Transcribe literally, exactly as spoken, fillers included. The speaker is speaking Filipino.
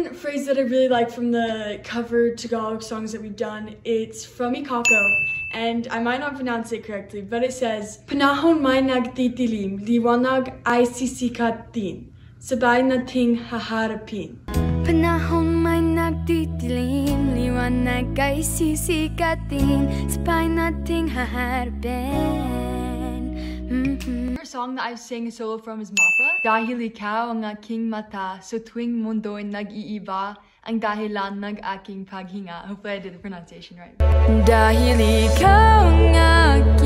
one phrase that I really like from the cover Tagalog songs that we've done, it's from Ikako, and I might not pronounce it correctly, but it says, Panahon may nagtitilim, liwanag ay sisikat din, sabay nating haharapin. Panahon may nagtitilim, liwanag ay sisikat din, sabay nating haharapin. Mm-hmm. The song that I've sang a solo from is Mapa. Dahil ikaw ang aking mata, so tuwing mundo'y nag-iiba, ang dahilan ng aking paghinga. Hopefully I did the pronunciation right. Dahil ikaw ang